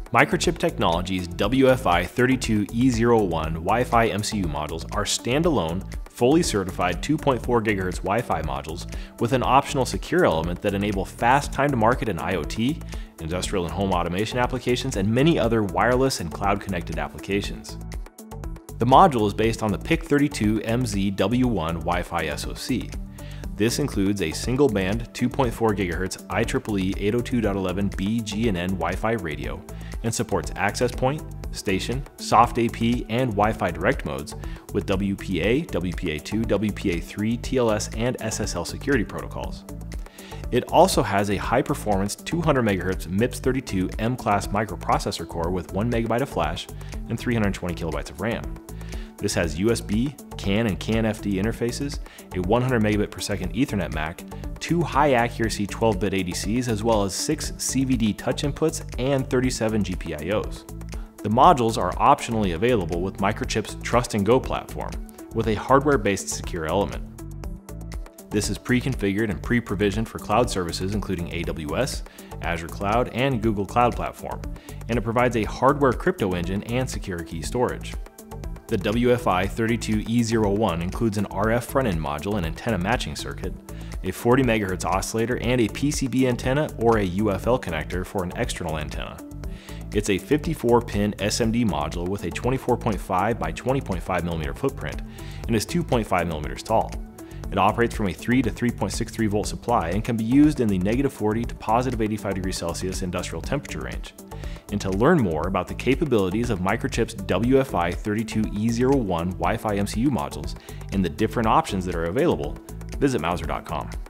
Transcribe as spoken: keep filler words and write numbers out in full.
Microchip Technology's W F I thirty-two E zero one Wi-Fi M C U modules are standalone, fully certified two point four gigahertz Wi-Fi modules with an optional secure element that enable fast time to market in IoT, industrial and home automation applications, and many other wireless and cloud-connected applications. The module is based on the P I C thirty-two M Z W one Wi-Fi S O C. This includes a single-band two point four gigahertz I triple E eight oh two dot eleven B G N N Wi-Fi radio and supports access point, station, soft A P, and Wi-Fi direct modes with W P A, W P A two, W P A three, T L S, and S S L security protocols. It also has a high-performance two hundred megahertz MIPS thirty-two M-class microprocessor core with one megabyte of flash and three hundred twenty kilobytes of RAM. This has U S B, CAN, and CAN F D interfaces, a one hundred megabit per second Ethernet M A C, two high-accuracy twelve bit A D Cs, as well as six C V D touch inputs and thirty-seven G P I Os. The modules are optionally available with Microchip's Trust and Go platform, with a hardware-based secure element. This is pre-configured and pre-provisioned for cloud services including A W S, Azure Cloud, and Google Cloud Platform, and it provides a hardware crypto engine and secure key storage. The W F I thirty-two E zero one includes an R F front-end module and antenna matching circuit, a forty megahertz oscillator, and a P C B antenna or a U F L connector for an external antenna. It's a fifty-four pin S M D module with a twenty-four point five by twenty point five millimeter footprint and is two point five millimeters tall. It operates from a three to three point six three volt supply and can be used in the negative forty to positive eighty-five degrees Celsius industrial temperature range. And to learn more about the capabilities of Microchip's W F I thirty-two E zero one Wi-Fi M C U modules and the different options that are available, visit Mouser dot com.